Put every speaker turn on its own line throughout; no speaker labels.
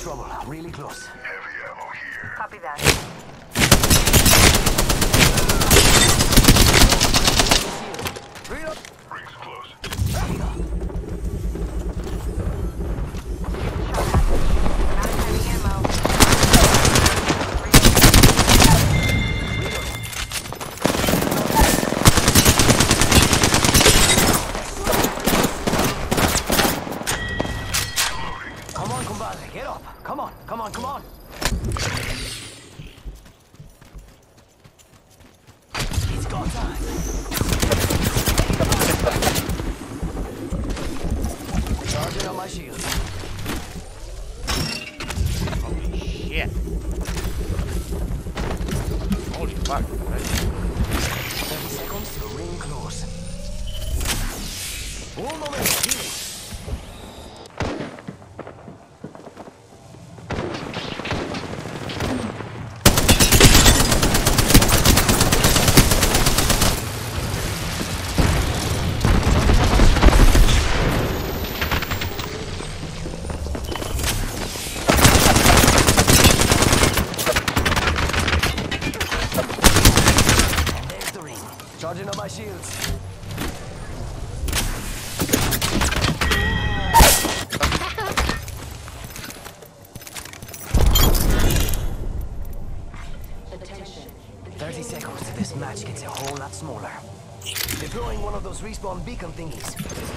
trouble. Really close.
Heavy ammo here.
Copy that.
Reload.
Rings close.
Come on, compadre, get up. Come on, come on, come on. It's go time. Charging on my shield.
Holy shit. Holy fuck.
30 seconds to ring close. Un momento, healing. Charging on my shields.
Attention.
30 seconds. This match gets a whole lot smaller. Deploying one of those respawn beacon thingies.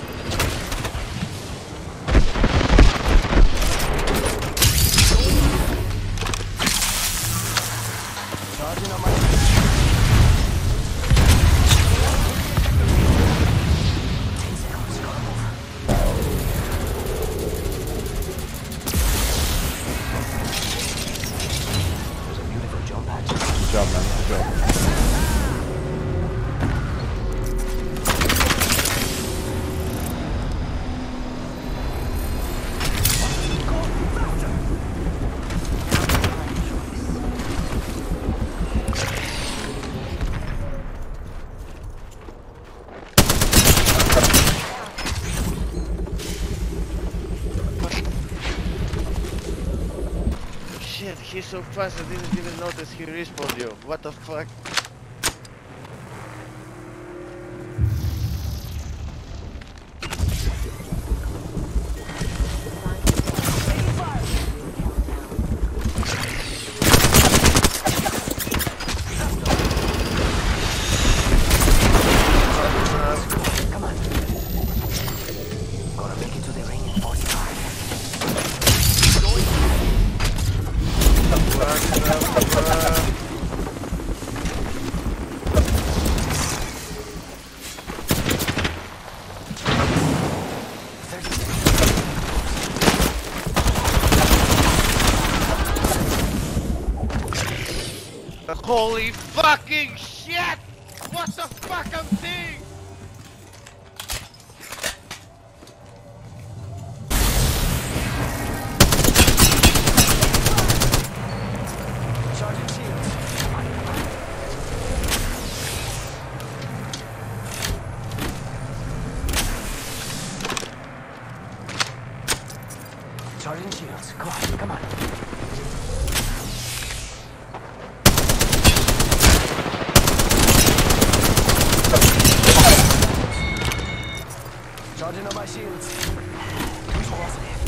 Charging on my shields. 10 seconds. Gotta move. There's a beautiful jump pad.
Good job, man. Good job.
Shit, he's so fast I didn't even notice he respawned you. What the fuck?
Come on. Gotta make it to the ring in 45.
Holy fucking shit! What the fuck I'm seeing?
Charging shields. Charging shields. Come on, come on. Charging on my shields. Who's positive?